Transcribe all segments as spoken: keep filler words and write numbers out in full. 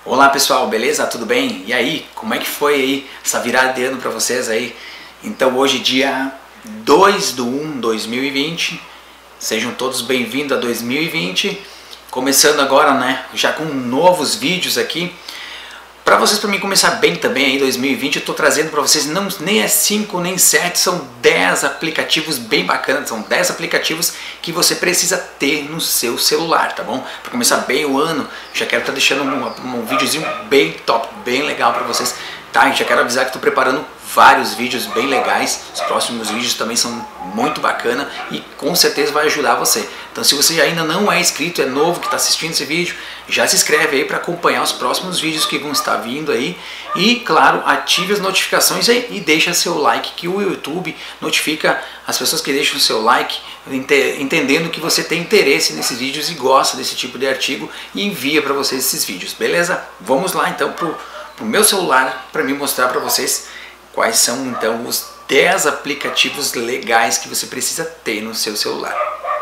Olá pessoal, beleza? Tudo bem? E aí, como é que foi aí essa virada de ano para vocês aí? Então hoje dia dois de um de dois mil e vinte, sejam todos bem-vindos a dois mil e vinte, começando agora, né, já com novos vídeos aqui. Para vocês, para mim começar bem também aí dois mil e vinte, eu estou trazendo para vocês não nem é cinco nem sete, são dez aplicativos bem bacanas, são dez aplicativos que você precisa ter no seu celular, tá bom? Para começar bem o ano, já quero estar tá deixando um, um videozinho bem top, bem legal para vocês, tá? E já quero avisar que estou preparando vários vídeos bem legais, os próximos vídeos também são muito bacana e com certeza vai ajudar você. Então se você ainda não é inscrito, é novo que está assistindo esse vídeo, já se inscreve aí para acompanhar os próximos vídeos que vão estar vindo aí e claro, ative as notificações aí e deixa seu like, que o YouTube notifica as pessoas que deixam o seu like, entendendo que você tem interesse nesses vídeos e gosta desse tipo de artigo e envia para vocês esses vídeos, beleza? Vamos lá então pro, pro meu celular para me mostrar para vocês quais são então os dez aplicativos legais que você precisa ter no seu celular.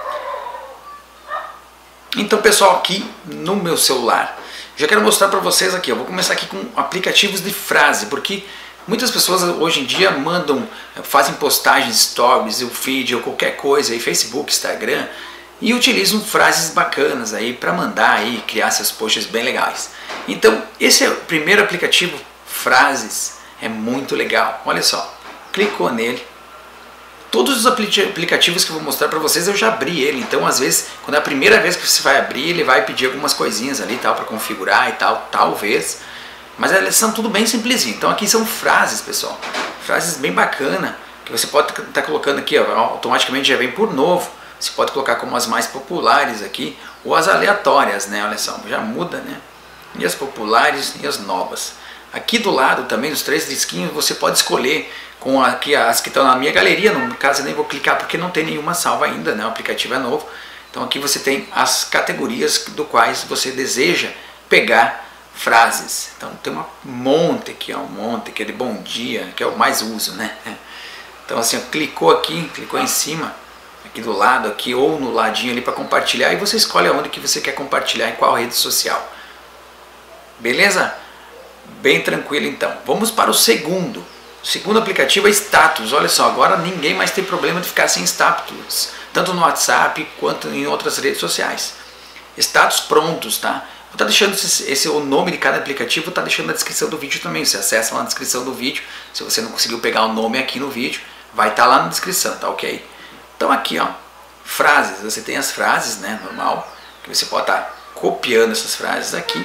Então pessoal, aqui no meu celular, já quero mostrar para vocês aqui, eu vou começar aqui com aplicativos de frase, porque muitas pessoas hoje em dia mandam, fazem postagens, stories, o feed ou qualquer coisa, aí, Facebook, Instagram, e utilizam frases bacanas aí para mandar aí, criar seus posts bem legais. Então esse é o primeiro aplicativo, Frases. É muito legal, olha só, clicou nele, todos os aplicativos que eu vou mostrar para vocês eu já abri ele, então às vezes, quando é a primeira vez que você vai abrir, ele vai pedir algumas coisinhas ali tal, para configurar e tal, talvez, mas elas são tudo bem simplesinho. Então aqui são frases, pessoal, frases bem bacana, que você pode estar tá colocando aqui, ó, automaticamente já vem por novo, você pode colocar como as mais populares aqui, ou as aleatórias, né, olha só, já muda, né, e as populares e as novas. Aqui do lado também, os três disquinhos, você pode escolher com aqui as que estão na minha galeria, no caso eu nem vou clicar porque não tem nenhuma salva ainda, né? O aplicativo é novo. Então aqui você tem as categorias do quais você deseja pegar frases. Então tem um monte aqui, ó, um monte que é de bom dia, que é o mais uso, né? Então assim, ó, clicou aqui, clicou em cima, aqui do lado, aqui ou no ladinho ali para compartilhar, e você escolhe aonde que você quer compartilhar, em qual rede social. Beleza? Bem tranquilo então. Vamos para o segundo. O segundo aplicativo é Status. Olha só, agora ninguém mais tem problema de ficar sem status, tanto no WhatsApp quanto em outras redes sociais. Status prontos, tá? Vou estar deixando esse, esse o nome de cada aplicativo, tá deixando na descrição do vídeo também. Você acessa lá na descrição do vídeo. Se você não conseguiu pegar o nome aqui no vídeo, vai estar lá na descrição, tá ok? Então aqui, ó, frases. Você tem as frases, né, normal, que você pode estar copiando essas frases aqui.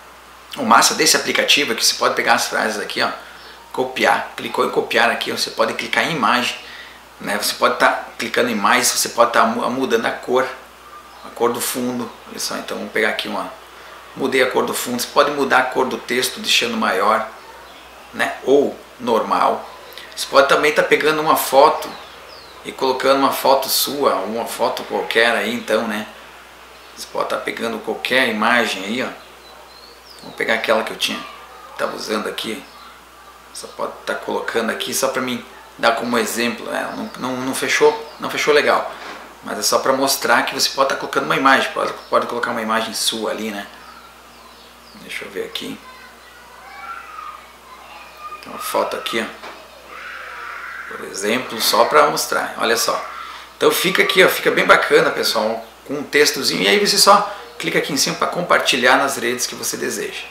O massa desse aplicativo é que você pode pegar as frases aqui, ó, copiar, clicou em copiar aqui, você pode clicar em imagem, né? Você pode estar tá clicando em mais, você pode estar tá mudando a cor, a cor do fundo. Olha só, então vamos pegar aqui uma, mudei a cor do fundo, você pode mudar a cor do texto deixando maior, né? Ou normal. Você pode também estar tá pegando uma foto e colocando uma foto sua, uma foto qualquer aí, então, né? Você pode estar tá pegando qualquer imagem aí, ó. Vou pegar aquela que eu tinha, estava usando aqui, só pode estar tá colocando aqui só para mim dar como exemplo, né? não, não, não, fechou, não fechou legal, mas é só para mostrar que você pode estar tá colocando uma imagem, pode, pode colocar uma imagem sua ali, né? Deixa eu ver aqui, tem uma foto aqui, ó, por exemplo, só para mostrar, olha só. Então fica aqui, ó, fica bem bacana, pessoal, com um textozinho, e aí você só clica aqui em cima para compartilhar nas redes que você deseja.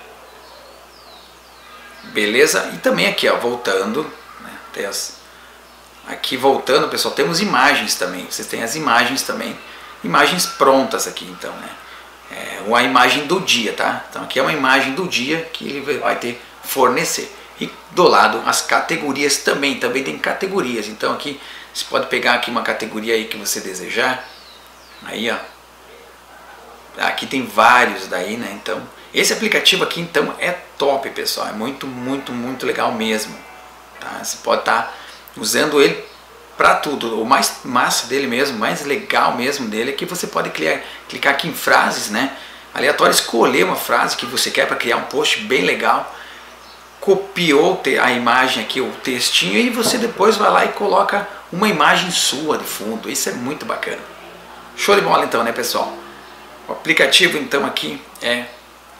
Beleza? E também aqui, ó, voltando, né, tem as, aqui voltando, pessoal, temos imagens também. Vocês têm as imagens também, imagens prontas aqui, então, né? É uma imagem do dia, tá? Então aqui é uma imagem do dia que ele vai ter fornecer. E do lado as categorias também, também tem categorias. Então aqui você pode pegar aqui uma categoria aí que você desejar. Aí, ó. Aqui tem vários daí, né? Então, esse aplicativo aqui então é top, pessoal. É muito, muito, muito legal mesmo. Tá? Você pode estar tá usando ele para tudo. O mais massa dele mesmo, mais legal mesmo dele é que você pode clicar, clicar aqui em frases, né? Aleatório, escolher uma frase que você quer para criar um post bem legal. Copiou a imagem aqui, o textinho, e você depois vai lá e coloca uma imagem sua de fundo. Isso é muito bacana. Show de bola então, né, pessoal? O aplicativo então aqui é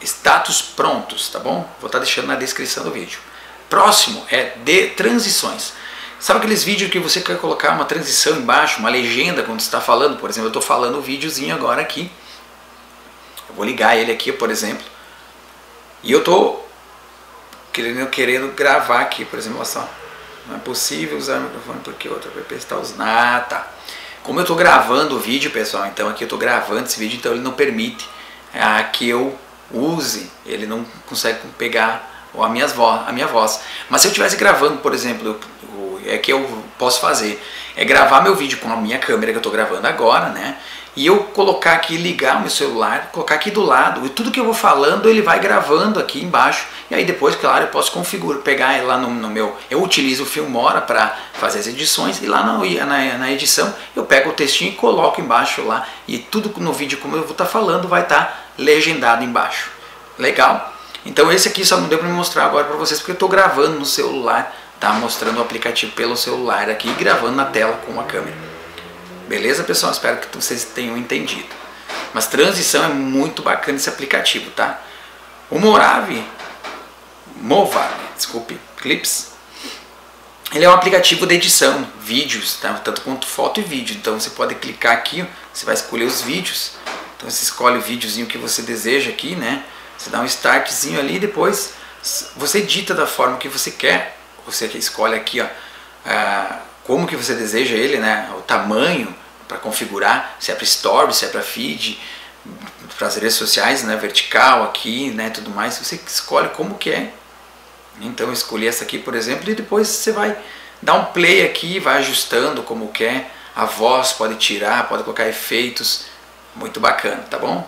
status prontos, tá bom? Vou estar deixando na descrição do vídeo. Próximo é de transições. Sabe aqueles vídeos que você quer colocar uma transição embaixo, uma legenda quando você está falando? Por exemplo, eu estou falando um videozinho agora aqui. Eu vou ligar ele aqui, por exemplo. E eu estou querendo, querendo gravar aqui, por exemplo, olha só. Não é possível usar o microfone porque outra app está usando. Ah, tá. Como eu estou gravando o vídeo, pessoal, então aqui eu estou gravando esse vídeo, então ele não permite ah, que eu use, ele não consegue pegar a, minhas voz, a minha voz. Mas se eu estivesse gravando, por exemplo, eu, é que eu posso fazer, é gravar meu vídeo com a minha câmera que eu estou gravando agora, né? E eu colocar aqui, ligar o meu celular, colocar aqui do lado, e tudo que eu vou falando ele vai gravando aqui embaixo, e aí depois, claro, eu posso configurar, pegar lá no, no meu, eu utilizo o Filmora para fazer as edições, e lá no, na, na edição eu pego o textinho e coloco embaixo lá, e tudo no vídeo como eu vou estar falando vai estar legendado embaixo. Legal? Então esse aqui só não deu para me mostrar agora para vocês, porque eu estou gravando no celular, tá? Mostrando o aplicativo pelo celular aqui, e gravando na tela com a câmera. Beleza, pessoal? Espero que vocês tenham entendido. Mas transição é muito bacana esse aplicativo, tá? O Movavi, Movavi, desculpe, Clips, ele é um aplicativo de edição, vídeos, tá? Tanto quanto foto e vídeo. Então você pode clicar aqui, você vai escolher os vídeos. Então você escolhe o videozinho que você deseja aqui, né? Você dá um startzinho ali e depois você edita da forma que você quer. Você escolhe aqui, ó, a como que você deseja ele, né? O tamanho para configurar, se é para story, se é para feed, para as redes sociais, né? Vertical aqui, né? Tudo mais, você escolhe como que é. Então eu escolhi essa aqui, por exemplo, e depois você vai dar um play aqui, vai ajustando como quer. A voz pode tirar, pode colocar efeitos, muito bacana, tá bom?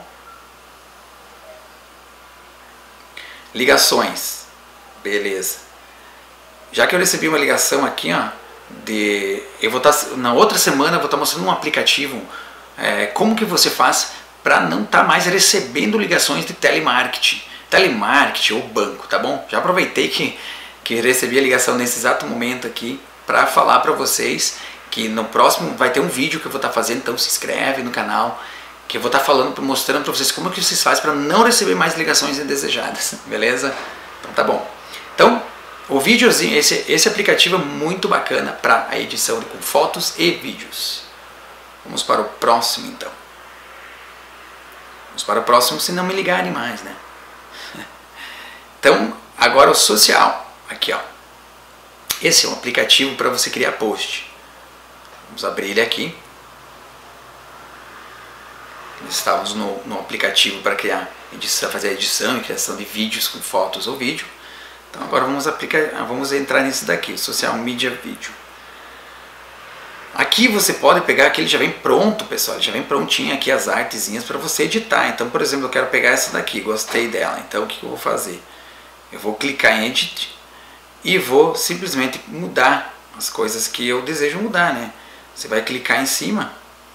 Ligações, beleza. Já que eu recebi uma ligação aqui, ó, de, eu vou estar na outra semana eu vou estar mostrando um aplicativo, é, como que você faz para não estar tá mais recebendo ligações de telemarketing, telemarketing ou banco, tá bom? Já aproveitei que que recebi a ligação nesse exato momento aqui para falar para vocês que no próximo vai ter um vídeo que eu vou estar tá fazendo, então se inscreve no canal que eu vou estar tá falando, mostrando para vocês como que vocês fazem para não receber mais ligações indesejadas, beleza? Então tá bom. Então o videozinho, esse, esse aplicativo é muito bacana para a edição com fotos e vídeos. Vamos para o próximo então. Vamos para o próximo se não me ligarem mais, né? Então, agora o social. Aqui, ó. Esse é um aplicativo para você criar post. Vamos abrir ele aqui. Estávamos no, no aplicativo para criar edição, fazer a edição e criação de vídeos com fotos ou vídeo. Então agora vamos aplicar, vamos entrar nesse daqui, Social Media Video. Aqui você pode pegar aquele já vem pronto, pessoal, já vem prontinho aqui as artezinhas para você editar. Então, por exemplo, eu quero pegar essa daqui, gostei dela. Então o que eu vou fazer? Eu vou clicar em Edit e vou simplesmente mudar as coisas que eu desejo mudar, né? Você vai clicar em cima.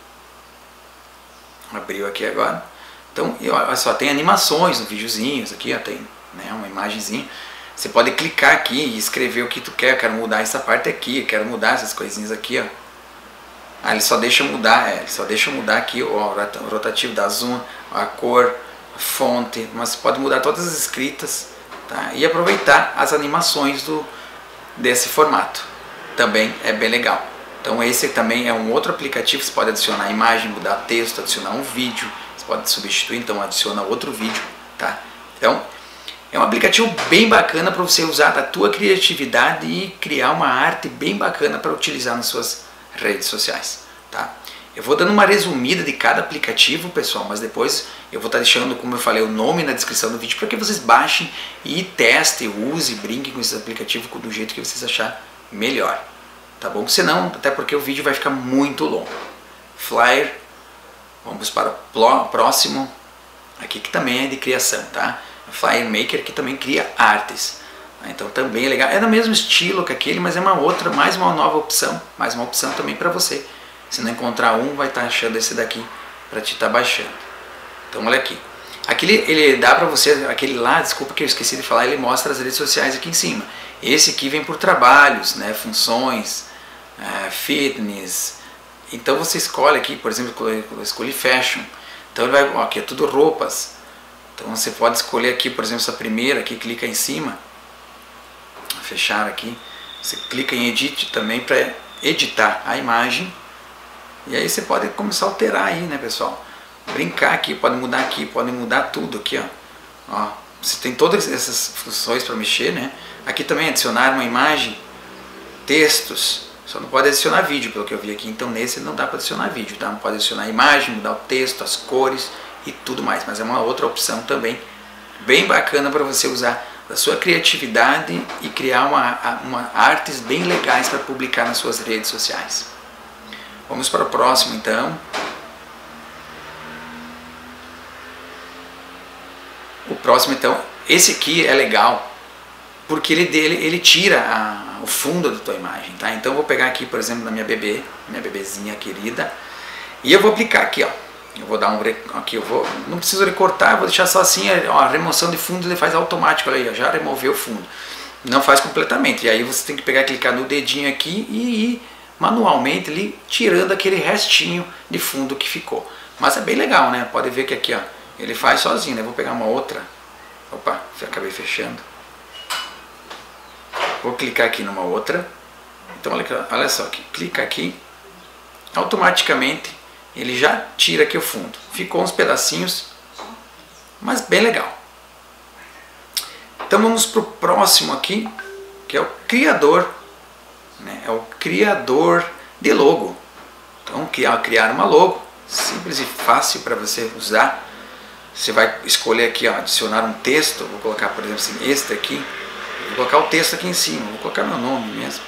Abriu aqui agora. Então, olha só, tem animações no videozinhos aqui, ó, tem, né, uma imagenzinha. Você pode clicar aqui e escrever o que tu quer. Eu quero mudar essa parte aqui, eu quero mudar essas coisinhas aqui, ó. Ah, ele só deixa mudar, é, ele só deixa mudar aqui ó, o rotativo da zoom, a cor, a fonte, mas pode mudar todas as escritas, tá? E aproveitar as animações do, desse formato. Também é bem legal. Então esse também é um outro aplicativo, você pode adicionar imagem, mudar texto, adicionar um vídeo, você pode substituir, então adiciona outro vídeo, tá? Então é um aplicativo bem bacana para você usar da tua criatividade e criar uma arte bem bacana para utilizar nas suas redes sociais, tá? Eu vou dando uma resumida de cada aplicativo, pessoal, mas depois eu vou estar deixando, como eu falei, o nome na descrição do vídeo para que vocês baixem e testem, usem, brinquem com esses aplicativos do jeito que vocês acharem melhor, tá bom? Senão, até porque o vídeo vai ficar muito longo. Flyer, vamos para o próximo, aqui que também é de criação, tá? Flyer Maker, que também cria artes. Então também é legal. É do mesmo estilo que aquele, mas é uma outra, mais uma nova opção. Mais uma opção também para você. Se não encontrar um, vai estar achando esse daqui para te estar baixando. Então olha aqui. Aquele ele dá para você, aquele lá, desculpa que eu esqueci de falar, ele mostra as redes sociais aqui em cima. Esse aqui vem por trabalhos, né, funções, uh, fitness. Então você escolhe aqui, por exemplo, eu escolhi fashion. Então ele vai, ó, aqui é tudo roupas. Então você pode escolher aqui, por exemplo, essa primeira aqui, clica em cima, fechar aqui, você clica em Edit também para editar a imagem, e aí você pode começar a alterar aí, né, pessoal? Brincar aqui, pode mudar aqui, pode mudar tudo aqui, ó. Ó, você tem todas essas funções para mexer, né? Aqui também adicionar uma imagem, textos, só não pode adicionar vídeo, pelo que eu vi aqui, então nesse não dá para adicionar vídeo, tá? Não pode adicionar imagem, mudar o texto, as cores e tudo mais, mas é uma outra opção também bem bacana para você usar a sua criatividade e criar uma, uma artes bem legais para publicar nas suas redes sociais. Vamos para o próximo então. O próximo então, esse aqui é legal porque ele, dele, ele tira a, o fundo da tua imagem, tá? Então eu vou pegar aqui, por exemplo, na minha bebê, minha bebezinha querida, e eu vou aplicar aqui, ó. Eu vou dar um aqui, eu vou, não preciso recortar, vou deixar só assim, ó, a remoção de fundo ele faz automático, olha aí, já removeu o fundo. Não faz completamente, e aí você tem que pegar, clicar no dedinho aqui e ir manualmente ali tirando aquele restinho de fundo que ficou. Mas é bem legal, né? Pode ver que aqui, ó, ele faz sozinho, né? Vou pegar uma outra. Opa, acabei fechando. Vou clicar aqui numa outra. Então olha, olha só, aqui, clica aqui, automaticamente ele já tira aqui o fundo. Ficou uns pedacinhos, mas bem legal. Então vamos para o próximo aqui, que é o criador, né? É o criador de logo. Então criar, criar uma logo, simples e fácil para você usar. Você vai escolher aqui, ó, adicionar um texto. Vou colocar, por exemplo, assim, este aqui. Vou colocar o texto aqui em cima, vou colocar meu nome mesmo.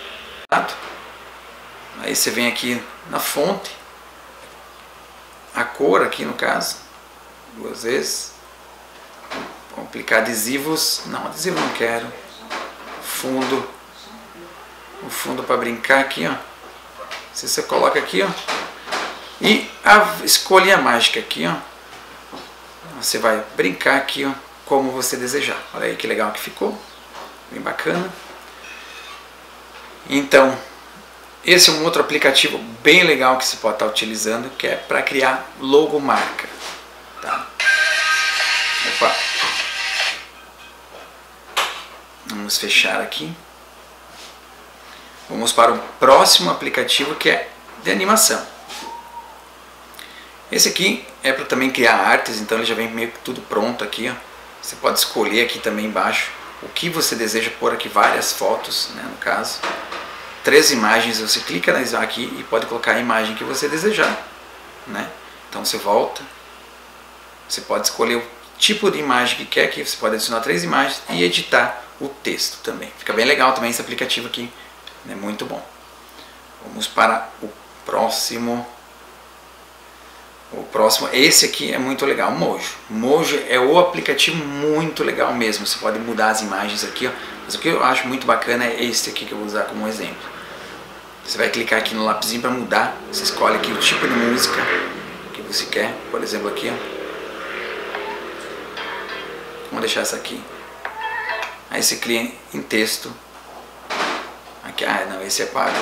Aí você vem aqui na fonte, a cor aqui no caso, duas vezes. Vou aplicar adesivos, não, adesivo não quero. Fundo, o fundo para brincar aqui, ó. Se você coloca aqui, ó, e a escolha mágica aqui, ó. Você vai brincar aqui, ó, como você desejar. Olha aí que legal que ficou, bem bacana. Então, esse é um outro aplicativo bem legal que você pode estar utilizando, que é para criar logomarca, tá? Opa. Vamos fechar aqui. Vamos para o próximo aplicativo, que é de animação. Esse aqui é para também criar artes, então ele já vem meio que tudo pronto aqui, ó. Você pode escolher aqui também embaixo o que você deseja pôr aqui, várias fotos, né, no caso. Três imagens, você clica aqui e pode colocar a imagem que você desejar, né? Então você volta, você pode escolher o tipo de imagem que quer, que você pode adicionar três imagens e editar o texto também. Fica bem legal também esse aplicativo aqui, é muito bom. Vamos para o próximo. O próximo, esse aqui é muito legal, o Mojo. Mojo é o aplicativo muito legal mesmo. Você pode mudar as imagens aqui, ó. Mas o que eu acho muito bacana é este aqui que eu vou usar como exemplo. Você vai clicar aqui no lapisinho para mudar. Você escolhe aqui o tipo de música que você quer. Por exemplo aqui, ó. Vamos deixar essa aqui. Aí você clica em texto. Aqui, ah não, esse é pago.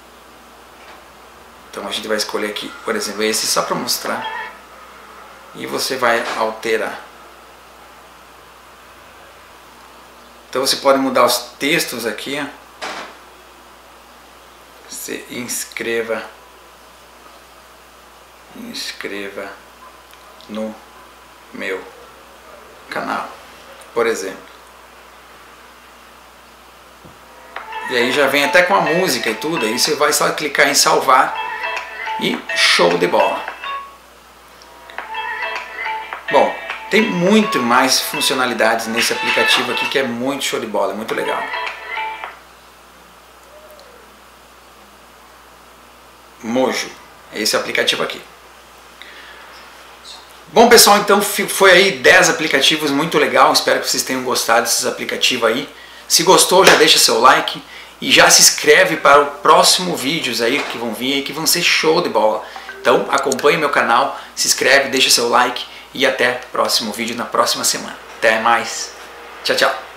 Então a gente vai escolher aqui, por exemplo, esse só para mostrar. E você vai alterar. Então você pode mudar os textos aqui, ó. Se inscreva. Inscreva no meu canal, por exemplo. E aí já vem até com a música e tudo. Aí você vai só clicar em salvar. E show de bola. Bom, tem muito mais funcionalidades nesse aplicativo aqui que é muito show de bola, é muito legal. Mojo, esse aplicativo aqui. Bom pessoal, então foi aí dez aplicativos, muito legal, espero que vocês tenham gostado desses aplicativos aí. Se gostou, já deixa seu like. E já se inscreve para o próximo vídeos aí que vão vir aí, que vão ser show de bola. Então acompanhe meu canal, se inscreve, deixa seu like e até o próximo vídeo na próxima semana. Até mais. Tchau, tchau.